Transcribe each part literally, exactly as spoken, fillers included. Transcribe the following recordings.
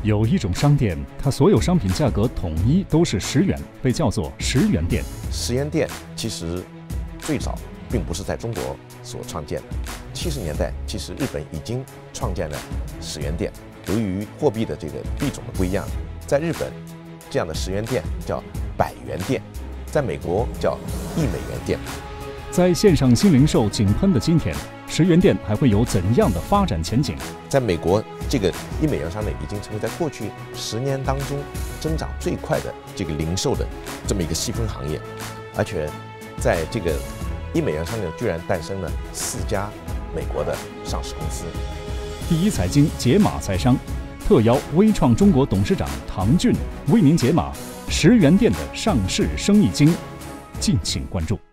有一种商店，它所有商品价格统一都是十元，被叫做十元店。 十元店其实最早并不是在中国所创建的，七十年代其实日本已经创建了十元店。由于货币的这个币种的不一样，在日本这样的十元店叫百元店，在美国叫一美元店。 在线上新零售井喷的今天，十元店还会有怎样的发展前景？ 在美国，这个一美元商店已经成为在过去十年当中增长最快的这个零售的这么一个细分行业，而且在这个一美元商店居然诞生了四家美国的上市公司。 第一财经解码财商特邀微创中国董事长唐骏为您解码十元店的上市生意经，敬请关注。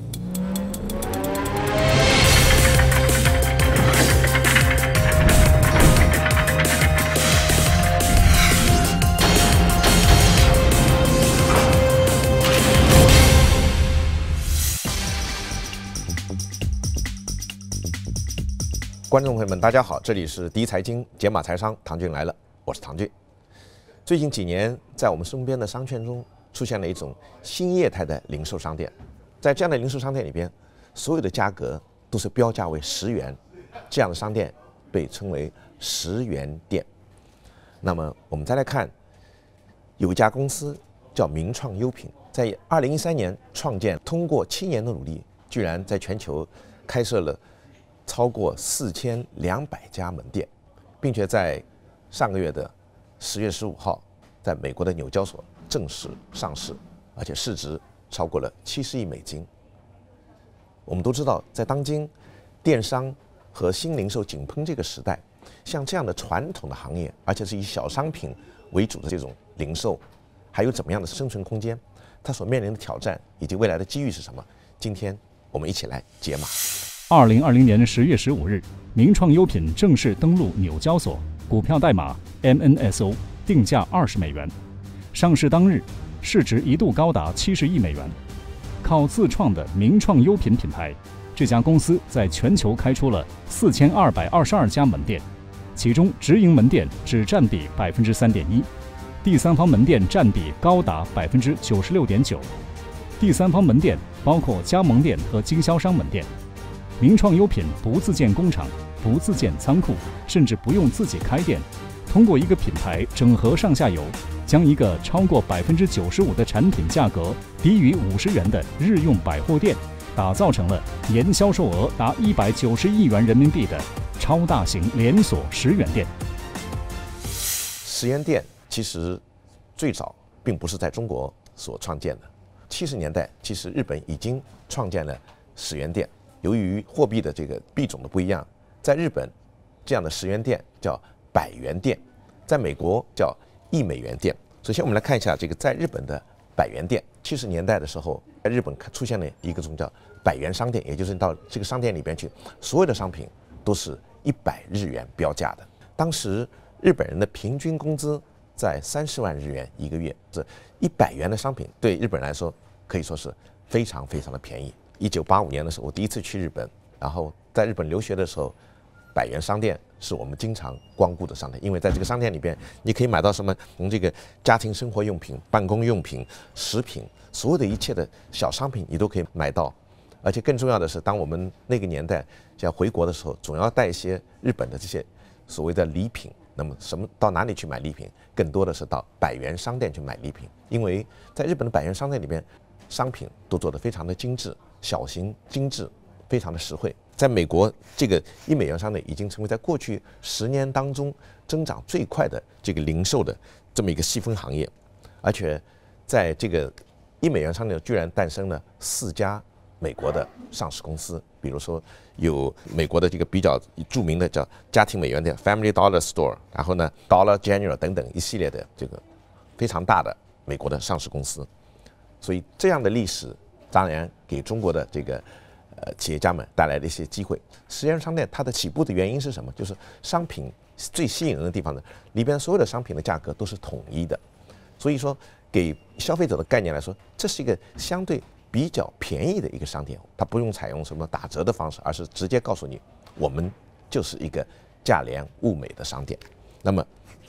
观众朋友们，大家好，这里是第一财经解码财商，唐骏来了，我是唐骏。最近几年，在我们身边的商圈中出现了一种新业态的零售商店，在这样的零售商店里边，所有的价格都是标价为十元，这样的商店被称为十元店。那么我们再来看，有一家公司叫名创优品，在二零一三年创建，通过七年的努力，居然在全球开设了超过四千两百家门店，并且在上个月的十月十五号，在美国的纽交所正式上市，而且市值超过了七十亿美金。我们都知道，在当今电商和新零售井喷这个时代，像这样的传统的行业，而且是以小商品为主的这种零售，还有怎么样的生存空间？它所面临的挑战以及未来的机遇是什么？今天我们一起来解码。 二零二零年十月十五日，名创优品正式登陆纽交所，股票代码 M N S O， 定价二十美元。上市当日，市值一度高达七十亿美元。靠自创的名创优品品牌，这家公司在全球开出了四千二百二十二家门店，其中直营门店只占比百分之三点一，第三方门店占比高达百分之九十六点九。第三方门店包括加盟店和经销商门店。名创优品不自建工厂，不自建仓库，甚至不用自己开店，通过一个品牌整合上下游，将一个超过百分之九十五的产品价格低于五十元的日用百货店，打造成了年销售额达一百九十亿元人民币的超大型连锁十元店。 十元店其实最早并不是在中国所创建的，七十年代其实日本已经创建了十元店。由于货币的这个币种的不一样，在日本这样的十元店叫百元店，在美国叫一美元店。首先我们来看一下这个在日本的百元店。七十年代的时候，在日本出现了一个种叫百元商店，也就是到这个商店里边去，所有的商品都是一百日元标价的。当时日本人的平均工资在三十万日元一个月，这一百元的商品对日本人来说可以说是非常非常的便宜。一九八五年的时候，我第一次去日本，然后在日本留学的时候，百元商店是我们经常光顾的商店，因为在这个商店里边，你可以买到什么从这个家庭生活用品、办公用品、食品，所有的一切的小商品你都可以买到。而且更重要的是，当我们那个年代要回国的时候，总要带一些日本的这些所谓的礼品。那么什么到哪里去买礼品？更多的是到百元商店去买礼品，因为在日本的百元商店里边，商品都做得非常的精致。小型精致，非常的实惠。在美国，这个一美元商店已经成为在过去十年当中增长最快的这个零售的这么一个细分行业，而且在这个一美元商店居然诞生了四家美国的上市公司，比如说有美国的这个比较著名的叫家庭美元店 Family Dollar Store， 然后呢 Dollar General 等等一系列的这个非常大的美国的上市公司，所以这样的历史。当然，给中国的这个呃企业家们带来了一些机会。十元商店它的起步的原因是什么？就是商品最吸引人的地方呢，里边所有的商品的价格都是统一的，所以说给消费者的概念来说，这是一个相对比较便宜的一个商店，它不用采用什么打折的方式，而是直接告诉你，我们就是一个价廉物美的商店。那么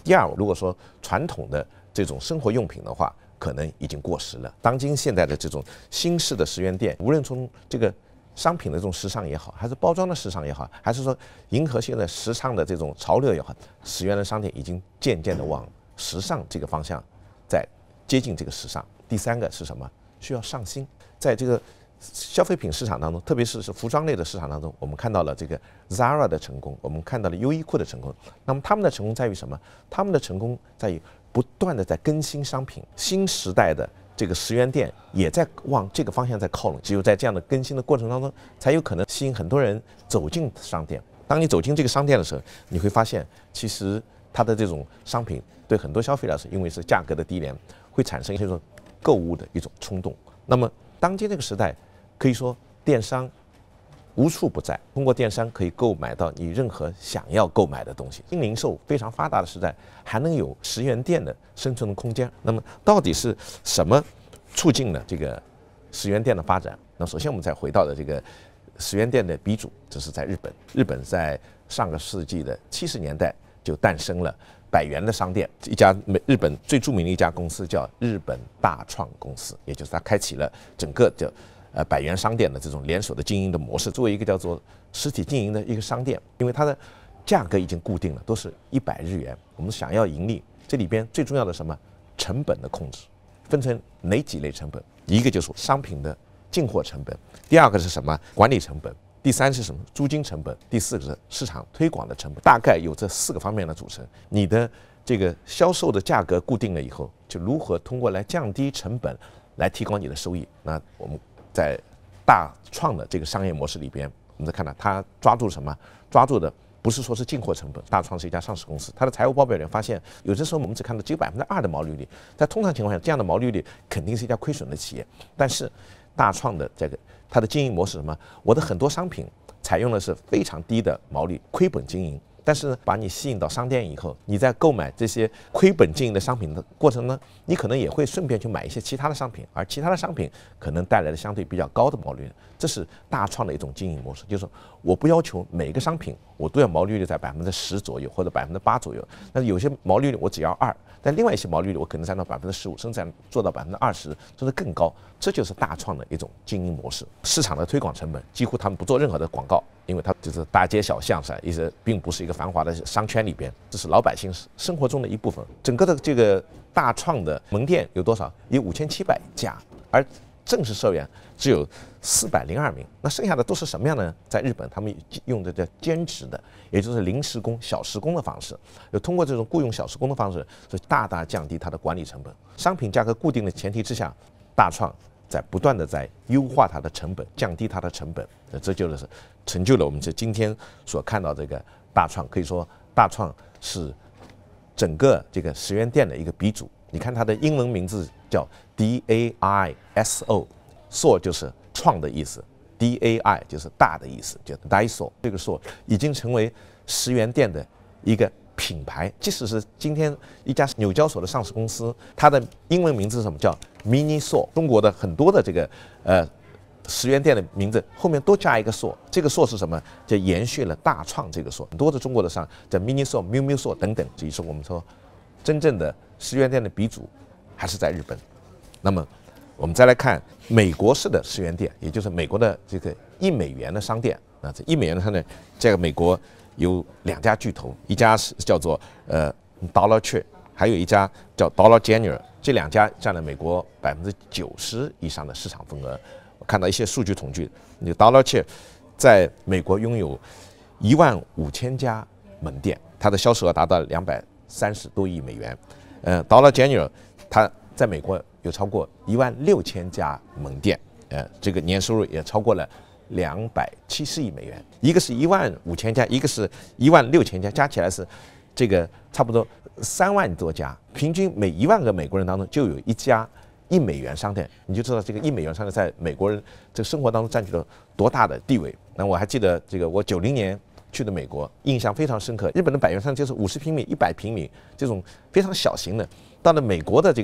第二，如果说传统的这种生活用品的话，可能已经过时了。当今现在的这种新式的十元店，无论从这个商品的这种时尚也好，还是包装的时尚也好，还是说迎合现在时尚的这种潮流也好，十元的商店已经渐渐的往时尚这个方向在接近这个时尚。第三个是什么？需要上新。在这个消费品市场当中，特别是是服装类的市场当中，我们看到了这个 Zara 的成功，我们看到了优衣库的成功。那么他们的成功在于什么？他们的成功在于不断的在更新商品，新时代的这个十元店也在往这个方向在靠拢。只有在这样的更新的过程当中，才有可能吸引很多人走进商店。当你走进这个商店的时候，你会发现，其实它的这种商品对很多消费者来说，因为是价格的低廉，会产生一种购物的一种冲动。那么当今这个时代，可以说电商无处不在，通过电商可以购买到你任何想要购买的东西。新零售非常发达的时代，还能有十元店的生存的空间。那么到底是什么促进了这个十元店的发展？那首先我们再回到的这个十元店的鼻祖，这是在日本。日本在上个世纪的七十年代就诞生了百元的商店，一家美日本最著名的一家公司叫日本大创公司，也就是它开启了整个的呃百元商店的这种连锁的经营的模式。作为一个叫做实体经营的一个商店，因为它的价格已经固定了，都是一百日元。我们想要盈利，这里边最重要的什么？成本的控制，分成哪几类成本？一个就是商品的进货成本，第二个是什么？管理成本。第三是什么？租金成本。第四个是市场推广的成本。大概有这四个方面的组成。你的这个销售的价格固定了以后，就如何通过来降低成本，来提高你的收益。那我们在大创的这个商业模式里边，我们再看到它抓住什么？抓住的不是说是进货成本。大创是一家上市公司，它的财务报表里发现，有的时候我们只看到只有百分之二的毛利率，在通常情况下，这样的毛利率肯定是一家亏损的企业。但是大创的这个它的经营模式是什么？我的很多商品采用的是非常低的毛利，亏本经营。但是呢，把你吸引到商店以后，你在购买这些亏本经营的商品的过程呢，你可能也会顺便去买一些其他的商品，而其他的商品可能带来的相对比较高的毛利率。这是大创的一种经营模式，就是我不要求每个商品我都要毛利率在百分之十左右或者百分之八左右，但是有些毛利率我只要二，但另外一些毛利率我可能占到百分之十五，甚至做到百分之二十，甚至更高。这就是大创的一种经营模式。市场的推广成本几乎他们不做任何的广告，因为它就是大街小巷上，一直并不是一个繁华的商圈里边，这是老百姓生活中的一部分。整个的这个大创的门店有多少？有五千七百家，而正式社员只有四百零二名。那剩下的都是什么样呢？在日本，他们用的叫兼职的，也就是临时工、小时工的方式，就通过这种雇佣小时工的方式，就大大降低它的管理成本。商品价格固定的前提之下，大创在不断的在优化它的成本，降低它的成本，这就是成就了我们这今天所看到这个大创。可以说，大创是整个这个十元店的一个鼻祖。你看它的英文名字叫 D A I S O， 就是创的意思 ，D A I 就是大的意思，叫 Daiso。这个硕已经成为十元店的一个品牌。即使是今天一家纽交所的上市公司，它的英文名字是什么？叫 Mini Store。中国的很多的这个呃十元店的名字后面都加一个硕，这个硕是什么？就延续了大创这个硕。很多的中国的上叫 Mini Store、Miu Miu Store 等等，所以说我们说真正的十元店的鼻祖还是在日本。那么我们再来看美国式的十元店，也就是美国的这个一美元的商店。那这一美元的商店，这个美国有两家巨头，一家是叫做呃 Dollar Tree， 还有一家叫 Dollar General， 这两家占了美国百分之九十以上的市场份额。我看到一些数据统计，你 Dollar Tree 在美国拥有一万五千家门店，它的销售额达到两百三十多亿美元。呃 ，Dollar General 它在美国有超过一万六千家门店，呃，这个年收入也超过了两百七十亿美元。一个是一万五千家，一个是一万六千家，加起来是这个差不多三万多家，平均每一万个美国人当中就有一家一美元商店，你就知道这个一美元商店在美国人这个生活当中占据了多大的地位。那我还记得这个我九零年去的美国，印象非常深刻。日本的百元商店就是五十平米、一百平米这种非常小型的，到了美国的这个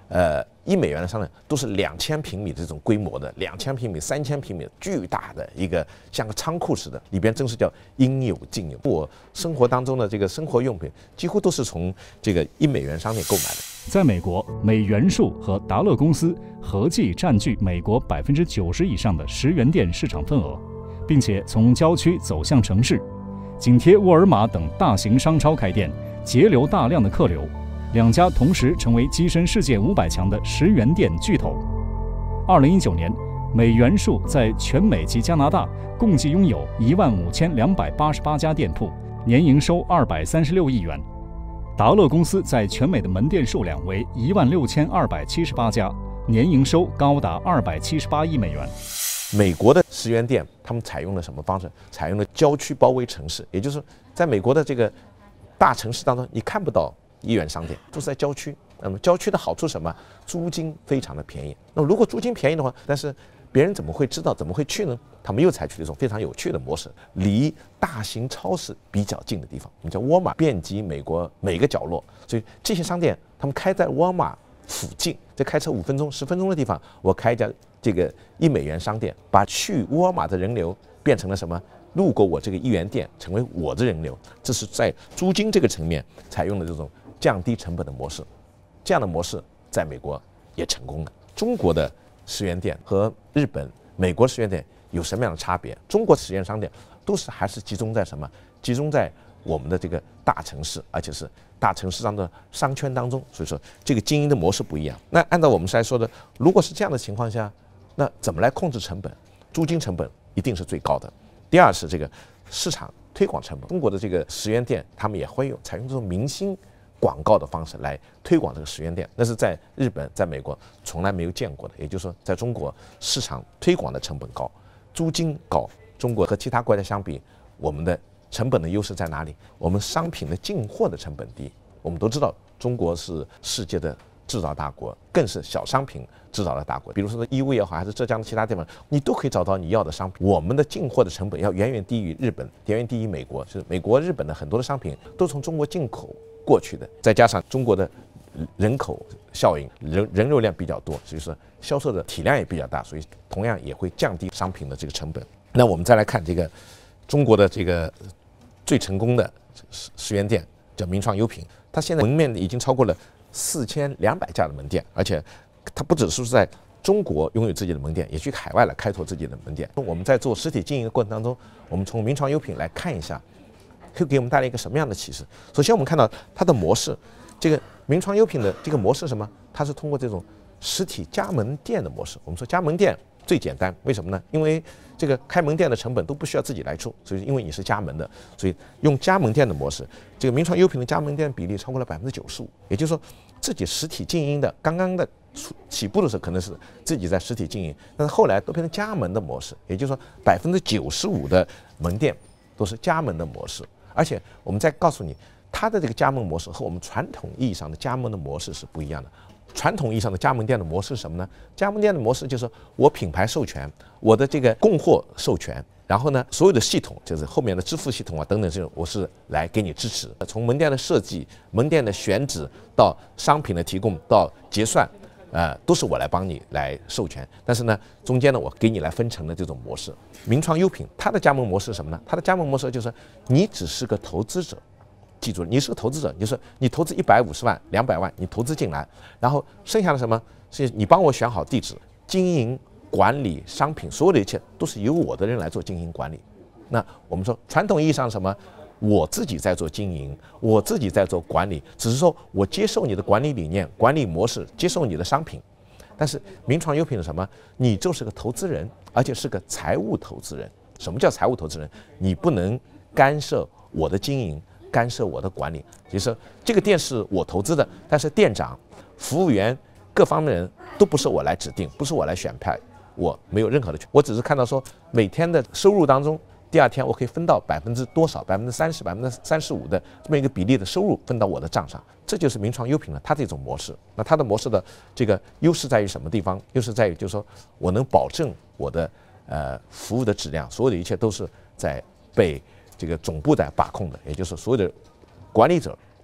呃一美元的商店都是两千平米这种规模的，两千平米、三千平米巨大的一个像个仓库似的，里边真是叫应有尽有。我生活当中的这个生活用品几乎都是从这个一美元商店购买的。 在美国，美元数和达乐公司合计占据美国百分之九十以上的十元店市场份额，并且从郊区走向城市，紧贴沃尔玛等大型商超开店，截留大量的客流。两家同时成为跻身世界五百强的十元店巨头。二零一九年，美元数在全美及加拿大共计拥有一万五千两百八十八家店铺，年营收二百三十六亿元。达乐公司在全美的门店数量为一万六千二百七十八家，年营收高达二百七十八亿美元。 美国的十元店，他们采用了什么方式？采用了郊区包围城市，也就是在美国的这个大城市当中，你看不到一元商店，都是在郊区。那么郊区的好处是什么？租金非常的便宜。那么如果租金便宜的话，但是别人怎么会知道？怎么会去呢？他们又采取了一种非常有趣的模式，离大型超市比较近的地方，我们叫沃尔玛，遍及美国每个角落。所以这些商店他们开在沃尔玛附近，在开车五分钟、十分钟的地方，我开一家这个一美元商店，把去沃尔玛的人流变成了什么？路过我这个一元店，成为我的人流。这是在租金这个层面采用了这种降低成本的模式。这样的模式在美国也成功了。中国的十元店和日本、美国十元店有什么样的差别？中国十元商店都是还是集中在什么？集中在我们的这个大城市，而且是大城市上的商圈当中。所以说，这个经营的模式不一样。那按照我们来说的，如果是这样的情况下，那怎么来控制成本？租金成本一定是最高的。第二是这个市场推广成本。中国的这个十元店，他们也会有采用这种明星广告的方式来推广这个十元店，那是在日本、在美国从来没有见过的。也就是说，在中国市场推广的成本高，租金高。中国和其他国家相比，我们的成本的优势在哪里？我们商品的进货的成本低。我们都知道，中国是世界的制造大国，更是小商品制造的大国。比如说义乌也好，还是浙江的其他地方，你都可以找到你要的商品。我们的进货的成本要远远低于日本，远远低于美国。就是美国、日本的很多的商品都从中国进口过去的，再加上中国的人口效应，人人流量比较多，所以说销售的体量也比较大，所以同样也会降低商品的这个成本。那我们再来看这个中国的这个最成功的十元店，叫名创优品，它现在门面已经超过了四千两百家的门店，而且它不只是在中国拥有自己的门店，也去海外来开拓自己的门店。我们在做实体经营的过程当中，我们从名创优品来看一下，会给我们带来一个什么样的启示？首先，我们看到它的模式，这个名创优品的这个模式是什么？它是通过这种实体加盟店的模式。我们说加盟店最简单，为什么呢？因为这个开门店的成本都不需要自己来出，所以因为你是加盟的，所以用加盟店的模式，这个名创优品的加盟店比例超过了百分之九十五。也就是说，自己实体经营的，刚刚的起步的时候可能是自己在实体经营，但是后来都变成加盟的模式。也就是说，百分之九十五的门店都是加盟的模式。而且我们再告诉你，它的这个加盟模式和我们传统意义上的加盟的模式是不一样的。传统意义上的加盟店的模式是什么呢？加盟店的模式就是我品牌授权，我的这个供货授权，然后呢，所有的系统就是后面的支付系统啊等等这种，我是来给你支持。从门店的设计、门店的选址到商品的提供到结算，呃，都是我来帮你来授权。但是呢，中间呢，我给你来分成的这种模式。名创优品它的加盟模式是什么呢？它的加盟模式就是你只是个投资者。记住了，你是个投资者，就是你投资一百五十万、两百万，你投资进来，然后剩下的什么是你帮我选好地址、经营管理商品，所有的一切都是由我的人来做经营管理。那我们说传统意义上什么？我自己在做经营，我自己在做管理，只是说我接受你的管理理念、管理模式，接受你的商品。但是名创优品是什么？你就是个投资人，而且是个财务投资人。什么叫财务投资人？你不能干涉我的经营。干涉我的管理，其实这个店是我投资的，但是店长、服务员各方面的人都不是我来指定，不是我来选派，我没有任何的权，我只是看到说每天的收入当中，第二天我可以分到百分之多少，百分之三十、百分之三十五的这么一个比例的收入分到我的账上，这就是名创优品了，它这种模式。那它的模式的这个优势在于什么地方？优势在于就是说我能保证我的呃服务的质量，所有的一切都是在被这个总部在把控的，也就是所有的管理者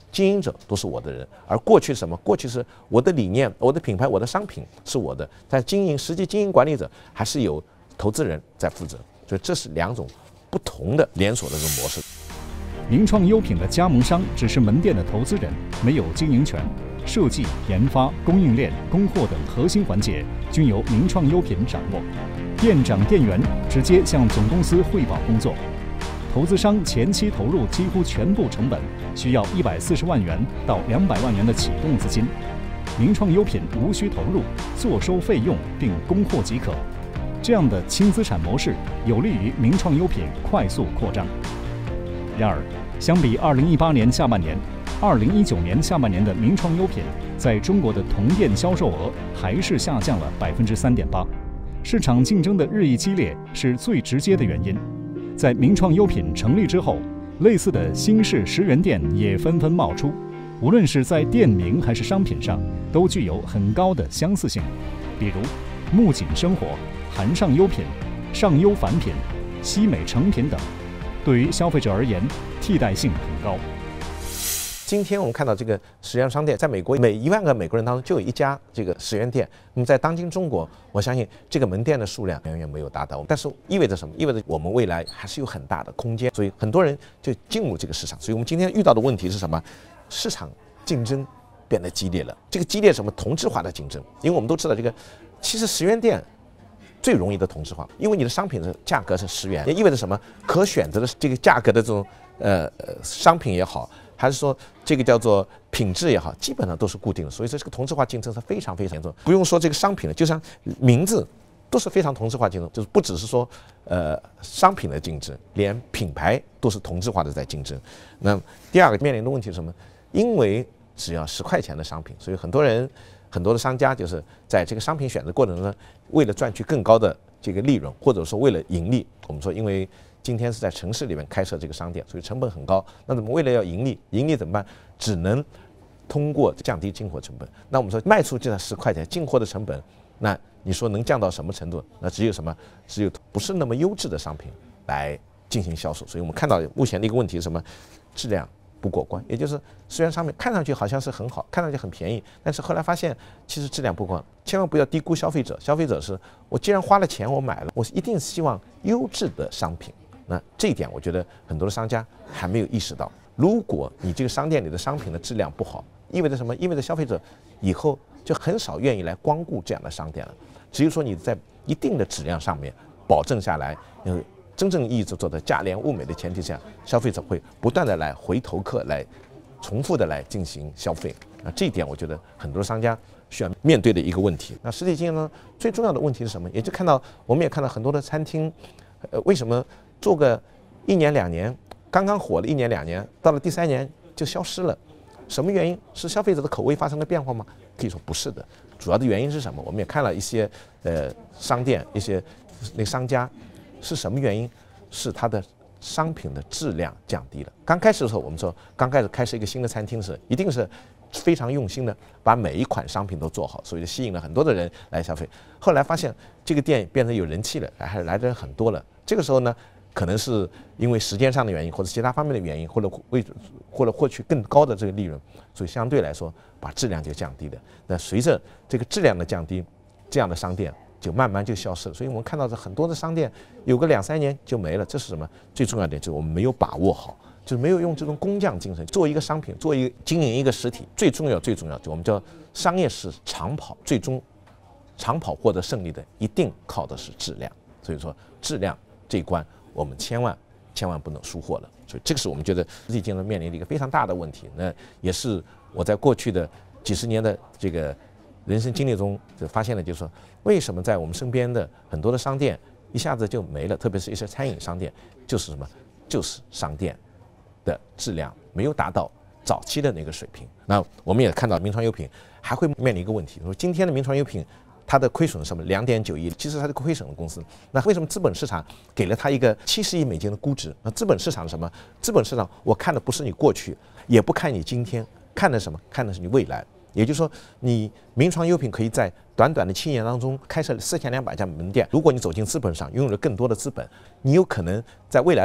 经营者都是我的人，而过去什么？过去是我的理念、我的品牌、我的商品是我的，但经营实际经营管理者还是有投资人在负责，所以这是两种不同的连锁的这种模式。 名创优品的加盟商只是门店的投资人，没有经营权。设计、研发、供应链、供货等核心环节均由名创优品掌握，店长、店员直接向总公司汇报工作。投资商前期投入几乎全部成本，需要一百四十万元到两百万元的启动资金。名创优品无需投入，坐收费用并供货即可。这样的轻资产模式有利于名创优品快速扩张。然而，相比二零一八年下半年，二零一九年下半年的名创优品在中国的同店销售额还是下降了百分之三点八。市场竞争的日益激烈是最直接的原因。在名创优品成立之后，类似的新式十元店也纷纷冒出，无论是在店名还是商品上，都具有很高的相似性，比如木槿生活、韩上优品、上优返品、西美成品等。对于消费者而言，替代性很高。 今天我们看到这个十元商店，在美国每一万个美国人当中就有一家这个十元店。那么在当今中国，我相信这个门店的数量远远没有达到，但是意味着什么？意味着我们未来还是有很大的空间，所以很多人就进入这个市场。所以我们今天遇到的问题是什么？市场竞争变得激烈了。这个激烈什么？同质化的竞争。因为我们都知道，这个其实十元店最容易的同质化，因为你的商品的价格是十元，也意味着什么？可选择的这个价格的这种呃呃商品也好，还是说这个叫做品质也好，基本上都是固定的，所以说这个同质化竞争是非常非常严重。不用说这个商品了，就像名字都是非常同质化竞争，就是不只是说呃商品的竞争，连品牌都是同质化的在竞争。那第二个面临的问题是什么？因为只要十块钱的商品，所以很多人很多的商家就是在这个商品选择过程中，为了赚取更高的这个利润，或者说为了盈利，我们说因为今天是在城市里面开设这个商店，所以成本很高。那怎么为了要盈利，盈利怎么办？只能通过降低进货成本。那我们说卖出这十块钱进货的成本，那你说能降到什么程度？那只有什么？只有不是那么优质的商品来进行销售。所以我们看到目前的一个问题是什么？质量不过关，也就是十元商品看上去好像是很好，看上去很便宜，但是后来发现其实质量不过关。千万不要低估消费者，消费者是我既然花了钱我买了，我一定希望优质的商品。那这一点我觉得很多的商家还没有意识到。如果你这个商店里的商品的质量不好，意味着什么？意味着消费者以后就很少愿意来光顾这样的商店了。只有说你在一定的质量上面保证下来，呃，真正意义做的价廉物美的前提下，消费者会不断的来回头客，来重复的来进行消费。啊，这一点我觉得很多商家需要面对的一个问题。那实体经营呢，最重要的问题是什么？也就看到我们也看到很多的餐厅，呃，为什么做个一年两年，刚刚火了一年两年，到了第三年就消失了？什么原因？是消费者的口味发生了变化吗？可以说不是的，主要的原因是什么？我们也看了一些呃商店，一些那商家是什么原因？是它的商品的质量降低了。刚开始的时候，我们说刚开始开设一个新的餐厅时，一定是非常用心的把每一款商品都做好，所以吸引了很多的人来消费。后来发现这个店变成有人气了，还来的人很多了。这个时候呢，可能是因为时间上的原因，或者其他方面的原因，或者为或者获取更高的这个利润，所以相对来说把质量就降低了。那随着这个质量的降低，这样的商店就慢慢就消失了。所以我们看到这很多的商店有个两三年就没了，这是什么？最重要的就是我们没有把握好，就是没有用这种工匠精神做一个商品，做一个经营一个实体。最重要最重要就我们叫商业是长跑，最终长跑获得胜利的一定靠的是质量。所以说质量这一关我们千万千万不能疏忽了。所以这个是我们觉得实体经营面临的一个非常大的问题。那也是我在过去的几十年的这个人生经历中就发现了，就是说为什么在我们身边的很多的商店一下子就没了，特别是一些餐饮商店，就是什么？就是商店的质量没有达到早期的那个水平。那我们也看到名创优品还会面临一个问题，说今天的名创优品它的亏损是什么？两点九亿，其实它是个亏损的公司。那为什么资本市场给了它一个七十亿美金的估值？那资本市场是什么？资本市场我看的不是你过去，也不看你今天，看的什么？看的是你未来。也就是说，你名创优品可以在短短的七年当中开设四千两百家门店。如果你走进资本市场，拥有了更多的资本，你有可能在未来的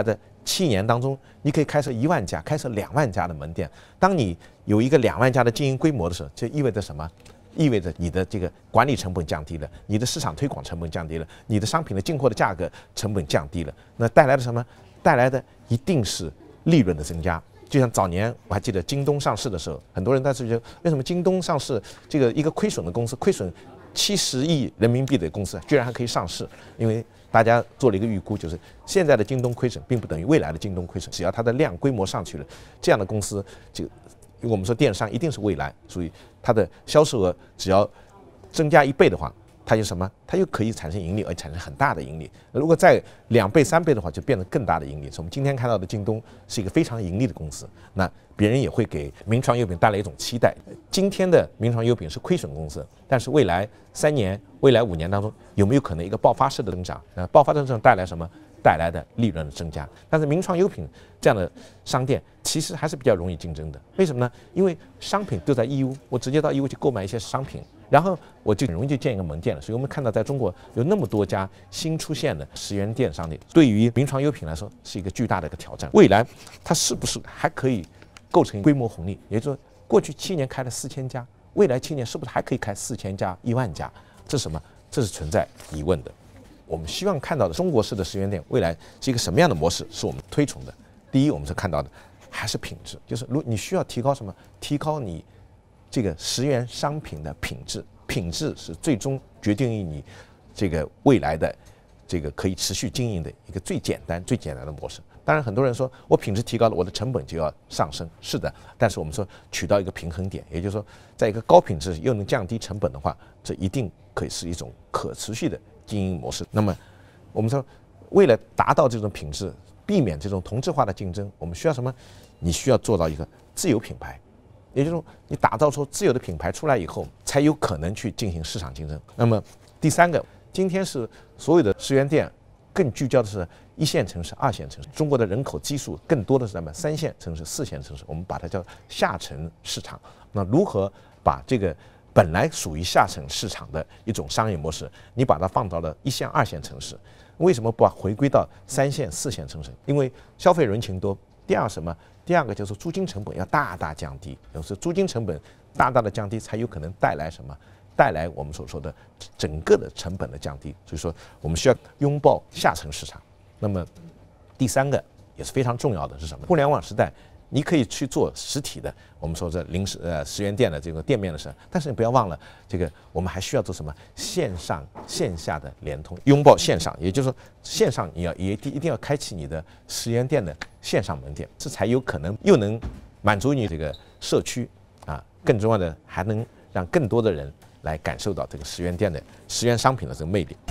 七年当中，你可以开设一万家、开设两万家的门店。当你有一个两万家的经营规模的时候，这意味着什么？意味着你的这个管理成本降低了，你的市场推广成本降低了，你的商品的进货的价格成本降低了，那带来的什么？带来的一定是利润的增加。就像早年我还记得京东上市的时候，很多人当时觉得为什么京东上市这个一个亏损的公司，亏损七十亿人民币的公司居然还可以上市？因为大家做了一个预估，就是现在的京东亏损并不等于未来的京东亏损，只要它的量规模上去了，这样的公司就我们说电商一定是未来，所以它的销售额只要增加一倍的话，它就什么？它又可以产生盈利，而产生很大的盈利。如果再两倍、三倍的话，就变得更大的盈利。所以我们今天看到的京东是一个非常盈利的公司，那别人也会给名创优品带来一种期待。今天的名创优品是亏损公司，但是未来三年、未来五年当中，有没有可能一个爆发式的增长？那爆发式增长带来什么？带来的利润的增加。但是名创优品这样的商店其实还是比较容易竞争的。为什么呢？因为商品都在义乌，我直接到义乌去购买一些商品，然后我就很容易就建一个门店了。所以我们看到在中国有那么多家新出现的十元店商店，对于名创优品来说是一个巨大的一个挑战。未来它是不是还可以构成规模红利？也就是说，过去七年开了四千家，未来七年是不是还可以开四千家、一万家？这是什么？这是存在疑问的。我们希望看到的中国式的十元店未来是一个什么样的模式，是我们推崇的。第一，我们是看到的还是品质，就是如你需要提高什么？提高你这个十元商品的品质，品质是最终决定于你这个未来的这个可以持续经营的一个最简单、最简单的模式。当然，很多人说我品质提高了，我的成本就要上升。是的，但是我们说取到一个平衡点，也就是说，在一个高品质又能降低成本的话，这一定可以是一种可持续的经营模式。那么，我们说，为了达到这种品质，避免这种同质化的竞争，我们需要什么？你需要做到一个自有品牌，也就是说，你打造出自有的品牌出来以后，才有可能去进行市场竞争。那么，第三个，今天是所有的十元店更聚焦的是一线城市、二线城市。中国的人口基数更多的是什么？三线城市、四线城市，我们把它叫下沉市场。那如何把这个本来属于下沉市场的一种商业模式，你把它放到了一线、二线城市？为什么不回归到三线、四线城市？因为消费人群多。第二什么？第二个就是租金成本要大大降低，有时租金成本大大的降低，才有可能带来什么？带来我们所说的整个的成本的降低。所以说，我们需要拥抱下沉市场。那么，第三个也是非常重要的是什么？互联网时代，你可以去做实体的，我们说这零食呃十元店的这个店面的事，但是你不要忘了，这个我们还需要做什么？线上线下的联通，拥抱线上，也就是说，线上你要也一定要开启你的十元店的线上门店，这才有可能又能满足你这个社区啊，更重要的还能让更多的人来感受到这个十元店的十元商品的这个魅力。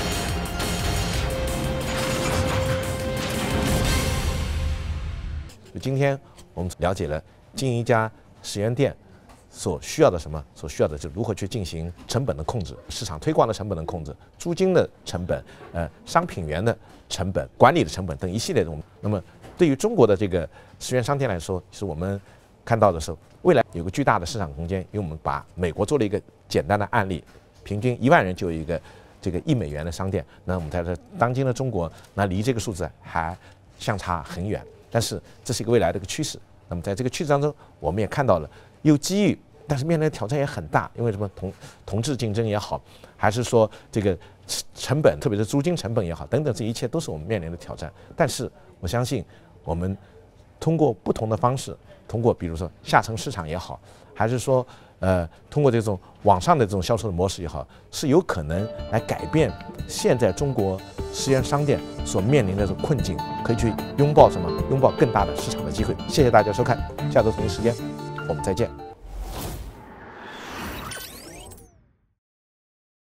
今天我们了解了经营一家十元店所需要的什么？所需要的就是如何去进行成本的控制、市场推广的成本的控制、租金的成本、呃商品源的成本、管理的成本等一系列的。那么对于中国的这个十元商店来说，是我们看到的时候，未来有个巨大的市场空间。因为我们把美国做了一个简单的案例，平均一万人就有一个这个一美元的商店。那我们在这当今的中国，那离这个数字还相差很远。但是这是一个未来的一个趋势。那么在这个趋势当中，我们也看到了有机遇，但是面临的挑战也很大。因为什么？同同质竞争也好，还是说这个成本，特别是租金成本也好，等等，这一切都是我们面临的挑战。但是我相信，我们通过不同的方式，通过比如说下沉市场也好，还是说呃通过这种网上的这种销售的模式也好，是有可能来改变现在中国十元商店所面临的这种困境，可以去拥抱什么？拥抱更大的市场的机会。谢谢大家收看，下周同一时间我们再见。